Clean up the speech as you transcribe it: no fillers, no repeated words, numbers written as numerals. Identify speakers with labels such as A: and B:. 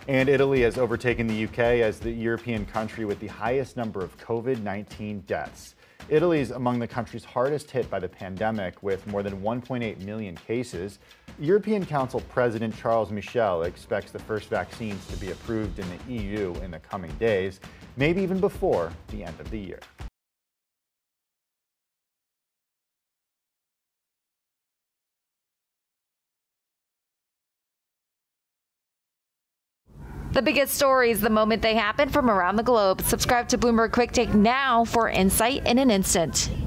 A: And Italy has overtaken the UK as the European country with the highest number of COVID-19 deaths. Italy is among the countries hardest hit by the pandemic, with more than 1.8 million cases. European Council President Charles Michel expects the first vaccines to be approved in the EU in the coming days, maybe even before the end of the year.
B: The biggest stories the moment they happen from around the globe. Subscribe to Bloomberg Quick Take now for insight in an instant.